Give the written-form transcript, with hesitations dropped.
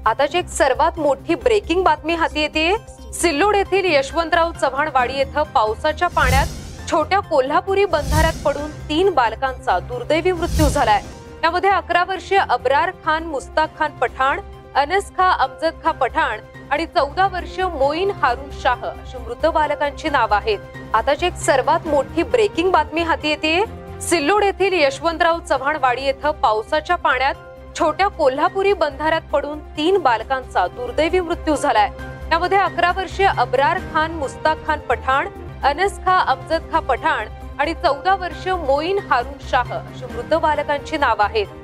आताची एक सर्वात मोठी ब्रेकिंग बातमी हाती येते। सिल्लोड येथील यशवंतराव चव्हाण वाडी येथे पावसाच्या पाण्यात छोट्या कोल्हापुरी बंधाऱ्यात पडून 3 बालकांचा दुर्दैवी मृत्यू झालाय। यामध्ये 11 वर्षीय अब्रार खान मुस्ताक खान पठाण, अनस खा अमजद खा पठाण आणि 14 वर्षीय मोईन हारून शाह अशी मृत बालकांची नाव आहेत। आताची एक सर्वात मोठी ब्रेकिंग बातमी हाती येते। सिल्लोड येथील यशवंतराव चव्हाण वाडी येथे पावसाच्या पाण्यात छोट्या कोल्हापुरी बंधाऱ्यात पडून 3 बालकांचा दुर्दैवी मृत्यू झालाय। यामध्ये 11 वर्षीय अब्रार खान मुस्ताक खान पठाण, अनस खा अमजद खा पठाण आणि 14 वर्षीय मोईन हारून शाह अशी मृत बालकांची नाव आहेत।